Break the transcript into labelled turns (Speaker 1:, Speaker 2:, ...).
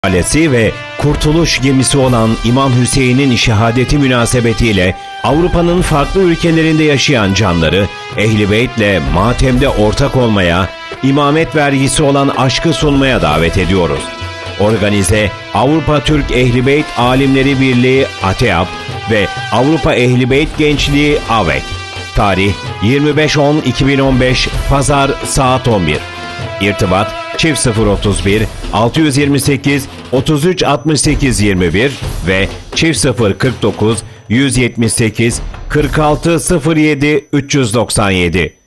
Speaker 1: Ailesi ve kurtuluş gemisi olan İmam Hüseyin'in şehadeti münasebetiyle Avrupa'nın farklı ülkelerinde yaşayan canları Ehl-i Beyt'le matemde ortak olmaya, imamet vergisi olan aşkı sunmaya davet ediyoruz. Organize Avrupa Türk Ehl-i Beyt Alimleri Birliği ATEAB ve Avrupa Ehl-i Beyt Gençliği AVEK. Tarih 25.10.2015 Pazar saat 11. İrtibat çift 031 628 33 68 21 ve çift 049 178 46 07 397.